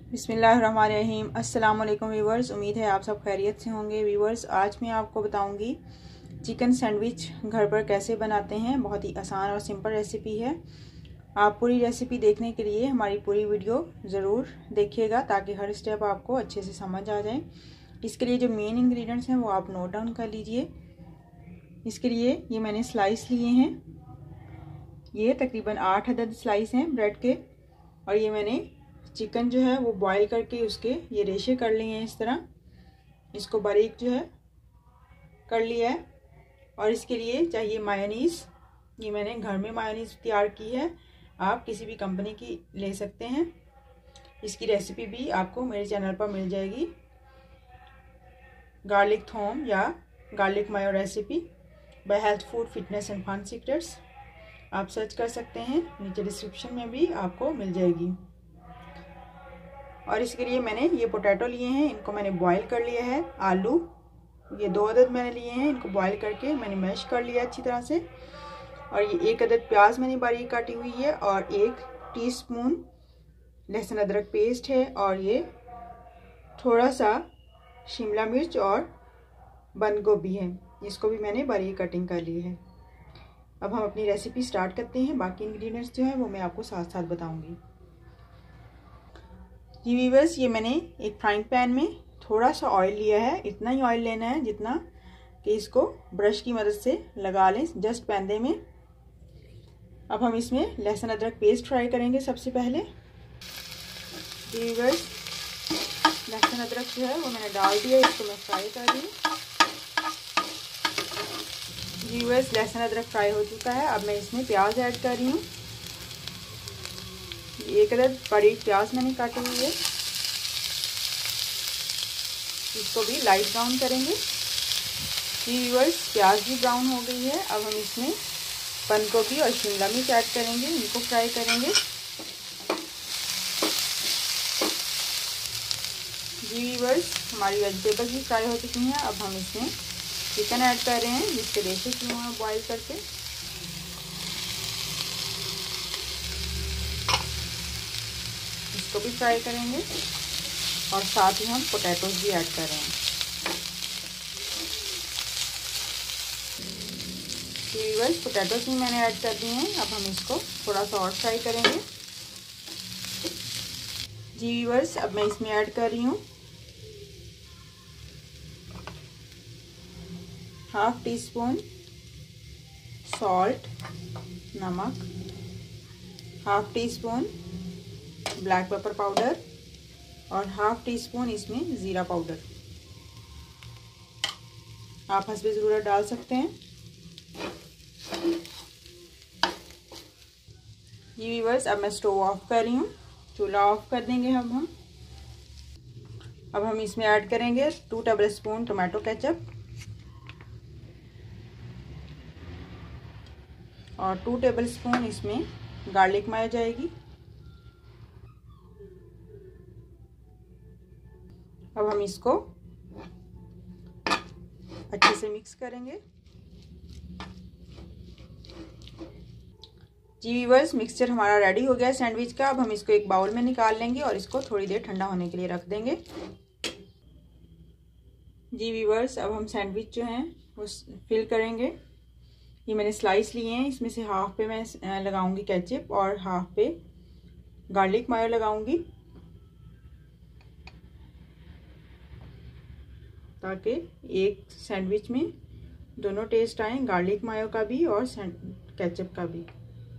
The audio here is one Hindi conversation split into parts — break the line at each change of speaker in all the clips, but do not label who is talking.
बिस्मिल्लाहिर्रहमानिर्रहीम। अस्सलाम वालेकुम व्यूवर्स, उम्मीद है आप सब खैरियत से होंगे। व्यूवर्स, आज मैं आपको बताऊंगी चिकन सैंडविच घर पर कैसे बनाते हैं। बहुत ही आसान और सिंपल रेसिपी है। आप पूरी रेसिपी देखने के लिए हमारी पूरी वीडियो ज़रूर देखिएगा ताकि हर स्टेप आपको अच्छे से समझ आ जाए। इसके लिए जो मेन इंग्रेडिएंट्स हैं वो आप नोट डाउन कर लीजिए। इसके लिए ये मैंने स्लाइस लिए हैं, ये तकरीबन 8 अदद स्लाइस हैं ब्रेड के। और ये मैंने चिकन जो है वो बॉईल करके उसके ये रेशे कर लिए हैं। इस तरह इसको बारीक जो है कर लिया है। और इसके लिए चाहिए मायोनीज़। ये मैंने घर में मायोनीज़ तैयार की है, आप किसी भी कंपनी की ले सकते हैं। इसकी रेसिपी भी आपको मेरे चैनल पर मिल जाएगी। गार्लिक थोम या garlic mayo recipe by health food fitness and fun secrets, आप सर्च कर सकते हैं, नीचे डिस्क्रिप्शन में भी आपको मिल जाएगी। और इसके लिए मैंने ये पोटैटो लिए हैं, इनको मैंने बॉईल कर लिया है। आलू ये 2 अदद मैंने लिए हैं, इनको बॉईल करके मैंने मैश कर लिया अच्छी तरह से। और ये 1 अदद प्याज मैंने बारीक काटी हुई है और 1 टीस्पून लहसुन अदरक पेस्ट है। और ये थोड़ा सा शिमला मिर्च और बंद गोभी है, इसको भी मैंने बारीक कटिंग कर ली है। अब हम अपनी रेसिपी स्टार्ट करते हैं। बाकी इंग्रेडिएंट्स जो है वो मैं आपको साथ साथ बताऊंगी। जी व्यूअर्स, ये मैंने एक फ्राइंग पैन में थोड़ा सा ऑयल लिया है। इतना ही ऑयल लेना है जितना कि इसको ब्रश की मदद से लगा लें जस्ट पैंदे में। अब हम इसमें लहसुन अदरक पेस्ट फ्राई करेंगे सबसे पहले। जी व्यूअर्स, लहसुन अदरक जो है वो मैंने डाल दिया, इसको मैं फ्राई कर रही हूँ। जी व्यूअर्स, लहसुन अदरक फ्राई हो चुका है। अब मैं इसमें प्याज ऐड कर रही हूँ। 1 अदद बारीक प्याज मैंने काटी हुई है, इसको भी लाइट ब्राउन करेंगे। जी व्यूअर्स, प्याज भी ब्राउन हो गई है। अब हम इसमें बंद गोभी और शिमला मिर्च ऐड करेंगे, इनको फ्राई करेंगे। जी व्यूअर्स, हमारी वेजिटेबल्स भी फ्राई हो चुकी हैं। अब हम इसमें चिकन ऐड कर रहे हैं जिसके रेशे किए हुए हैं बॉईल करके। इसको भी फ्राई करेंगे और साथ ही हम पोटैटोज भी ऐड कर रहे हैं। व्यूअर्स, पोटैटोज भी मैंने ऐड कर दिए हैं। अब हम इसको थोड़ा सा और फ्राई करेंगे। जी व्यूअर्स, अब मैं इसमें ऐड कर रही हूँ 1/2 टीस्पून सॉल्ट नमक, 1/2 टीस्पून ब्लैक पेपर पाउडर और 1/2 टीस्पून इसमें ज़ीरा पाउडर। आप हस्बे ज़रूरत डाल सकते हैं। ये व्यूअर्स, अब मैं स्टोव ऑफ कर रही हूँ, चूल्हा ऑफ कर देंगे। अब हम इसमें ऐड करेंगे 2 टेबलस्पून टोमेटो केचप और 2 टेबलस्पून इसमें गार्लिक मायो जाएगी। अब हम इसको अच्छे से मिक्स करेंगे। जी व्यूअर्स, मिक्सचर हमारा रेडी हो गया सैंडविच का। अब हम इसको एक बाउल में निकाल लेंगे और इसको थोड़ी देर ठंडा होने के लिए रख देंगे। जी व्यूअर्स, अब हम सैंडविच जो है वो फिल करेंगे। ये मैंने स्लाइस लिए हैं, इसमें से 1/2 पे मैं लगाऊंगी केचप और 1/2 पे गार्लिक मायो लगाऊंगी ताकि एक सैंडविच में दोनों टेस्ट आए, गार्लिक मायो का भी और केचप का भी।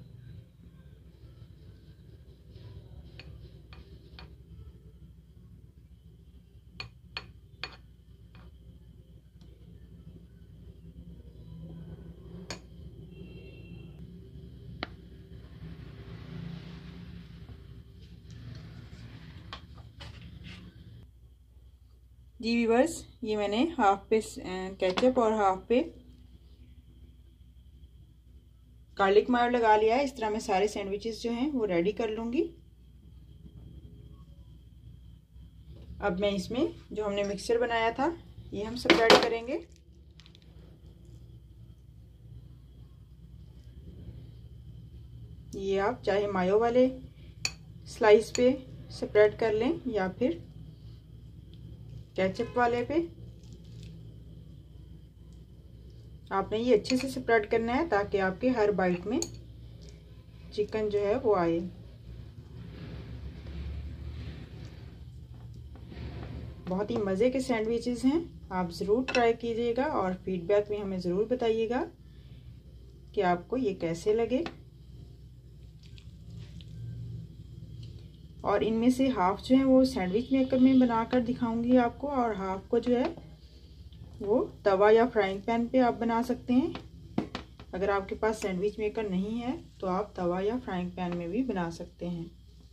जी व्यूअर्स, ये मैंने 1/2 पे केचप और 1/2 पे गार्लिक मायो लगा लिया है। इस तरह मैं सारे सैंडविचेस जो हैं वो रेडी कर लूँगी। अब मैं इसमें जो हमने मिक्सचर बनाया था ये हम सब ऐड करेंगे। ये आप चाहे मायो वाले स्लाइस पे स्प्रेड कर लें या फिर केचप वाले पे। आपने ये अच्छे से स्प्रेड करना है ताकि आपके हर बाइट में चिकन जो है वो आए। बहुत ही मज़े के सैंडविचेस हैं, आप ज़रूर ट्राई कीजिएगा और फीडबैक में हमें ज़रूर बताइएगा कि आपको ये कैसे लगे। और इनमें से हाफ जो है वो सैंडविच मेकर में बनाकर दिखाऊंगी आपको, और हाफ को जो है वो तवा या फ्राइंग पैन पे आप बना सकते हैं। अगर आपके पास सैंडविच मेकर नहीं है तो आप तवा या फ्राइंग पैन में भी बना सकते हैं।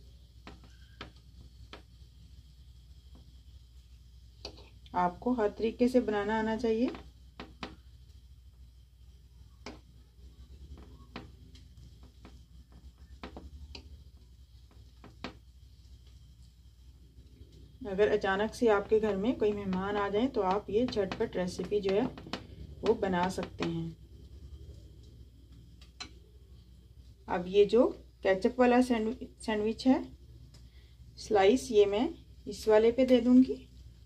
आपको हर तरीके से बनाना आना चाहिए। अगर अचानक से आपके घर में कोई मेहमान आ जाए तो आप ये झटपट रेसिपी जो है वो बना सकते हैं। अब ये जो केचप वाला सैंडविच है स्लाइस, ये मैं इस वाले पे दे दूंगी,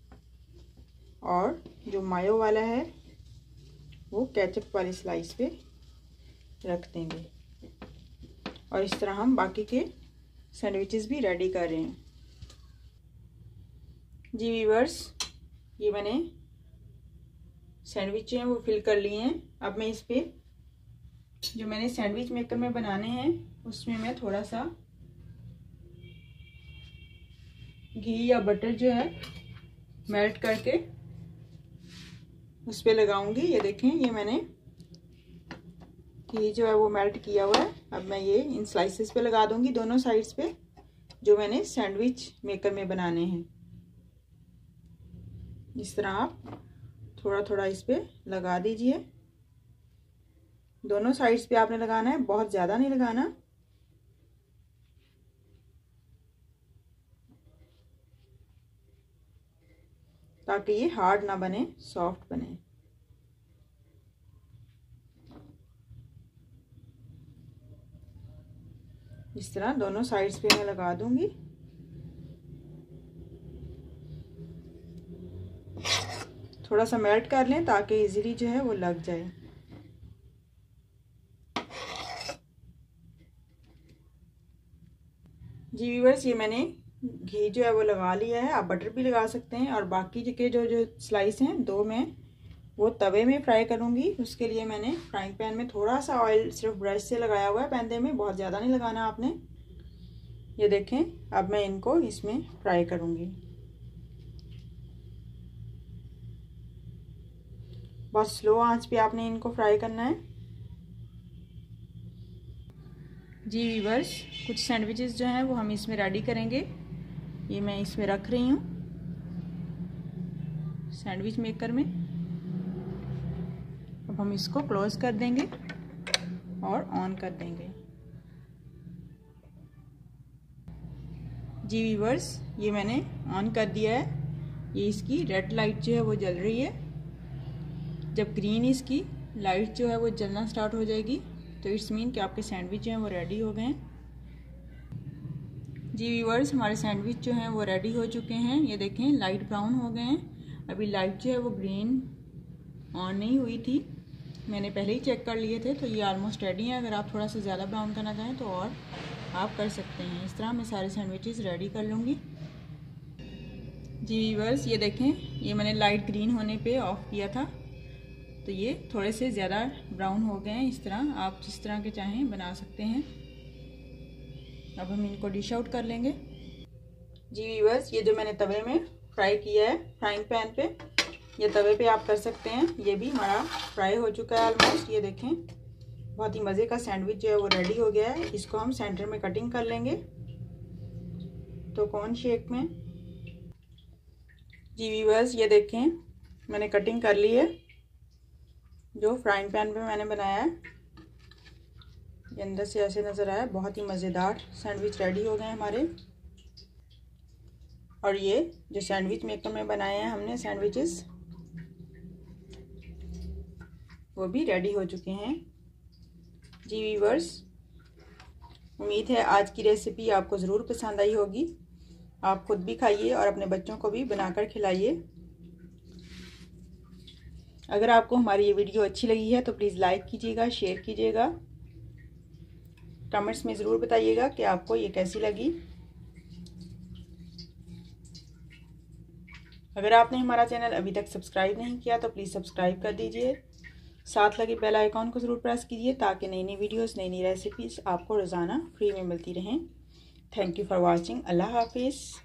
और जो मायो वाला है वो केचप वाली स्लाइस पे रख देंगे। और इस तरह हम बाकी के सैंडविचेस भी रेडी कर रहे हैं। जी व्यूअर्स, ये मैंने सैंडविच हैं वो फिल कर लिए हैं। अब मैं इस पे जो मैंने सैंडविच मेकर में बनाने हैं उसमें मैं थोड़ा सा घी या बटर जो है मेल्ट करके उस पे लगाऊंगी। ये देखें, ये मैंने घी जो है वो मेल्ट किया हुआ है। अब मैं ये इन स्लाइसेस पे लगा दूंगी दोनों साइड्स पे, जो मैंने सैंडविच मेकर में बनाने हैं। इस तरह आप थोड़ा थोड़ा इस पे लगा दीजिए। दोनों साइड्स पे आपने लगाना है, बहुत ज़्यादा नहीं लगाना। ताकि ये हार्ड ना बने, सॉफ्ट बने। इस तरह दोनों साइड्स पे मैं लगा दूंगी। थोड़ा सा मेल्ट कर लें ताकि इजीली जो है वो लग जाए। जी व्यूअर्स, ये मैंने घी जो है वो लगा लिया है, आप बटर भी लगा सकते हैं। और बाकी के जो स्लाइस हैं दो मैं वो तवे में फ्राई करूंगी। उसके लिए मैंने फ्राइंग पैन में थोड़ा सा ऑयल सिर्फ ब्रश से लगाया हुआ है पैंदे में, बहुत ज़्यादा नहीं लगाना आपने। ये देखें, अब मैं इनको इसमें फ्राई करूंगी। बहुत स्लो आंच पे आपने इनको फ्राई करना है। जी व्यूअर्स, कुछ सैंडविचेस जो हैं वो हम इसमें रेडी करेंगे। ये मैं इसमें रख रही हूँ सैंडविच मेकर में। अब हम इसको क्लोज कर देंगे और ऑन कर देंगे। जी व्यूअर्स, ये मैंने ऑन कर दिया है। ये इसकी रेड लाइट जो है वो जल रही है। जब ग्रीन इसकी लाइट जो है वो जलना स्टार्ट हो जाएगी तो इट्स मीन कि आपके सैंडविच जो हैं वो रेडी हो गए हैं। जी व्यूअर्स, हमारे सैंडविच जो हैं वो रेडी हो चुके हैं। ये देखें, लाइट ब्राउन हो गए हैं। अभी लाइट जो है वो ग्रीन ऑन नहीं हुई थी, मैंने पहले ही चेक कर लिए थे, तो ये ऑलमोस्ट रेडी हैं। अगर आप थोड़ा सा ज़्यादा ब्राउन करना चाहें तो और आप कर सकते हैं। इस तरह मैं सारे सैंडविचेस रेडी कर लूँगी। जी व्यूअर्स, ये देखें, ये मैंने लाइट ग्रीन होने पे ऑफ किया था, तो ये थोड़े से ज़्यादा ब्राउन हो गए हैं। इस तरह आप जिस तरह के चाहें बना सकते हैं। अब हम इनको डिश आउट कर लेंगे। जी व्यूअर्स, ये जो मैंने तवे में फ्राई किया है फ्राइंग पैन पे, ये तवे पे आप कर सकते हैं। ये भी हमारा फ्राई हो चुका है ऑलमोस्ट। ये देखें, बहुत ही मज़े का सैंडविच जो है वो रेडी हो गया है। इसको हम सेंटर में कटिंग कर लेंगे तो कौन शेप में। जी व्यूअर्स, ये देखें, मैंने कटिंग कर ली है। जो फ्राइंग पैन पे मैंने बनाया है ये अंदर से ऐसे नज़र आया। बहुत ही मज़ेदार सैंडविच रेडी हो गए हमारे। और ये जो सैंडविच मेकर में बनाए हैं हमने सैंडविचेस, वो भी रेडी हो चुके हैं। जी व्यूअर्स, उम्मीद है आज की रेसिपी आपको ज़रूर पसंद आई होगी। आप खुद भी खाइए और अपने बच्चों को भी बनाकर खिलाइए। अगर आपको हमारी ये वीडियो अच्छी लगी है तो प्लीज़ लाइक कीजिएगा, शेयर कीजिएगा, कमेंट्स में ज़रूर बताइएगा कि आपको ये कैसी लगी। अगर आपने हमारा चैनल अभी तक सब्सक्राइब नहीं किया तो प्लीज़ सब्सक्राइब कर दीजिए, साथ लगे बेल आइकॉन को ज़रूर प्रेस कीजिए ताकि नई नई वीडियोस, नई नई रेसिपीज़ आपको रोज़ाना फ्री में मिलती रहें। Thank you for watching. अल्लाह हाफिज़।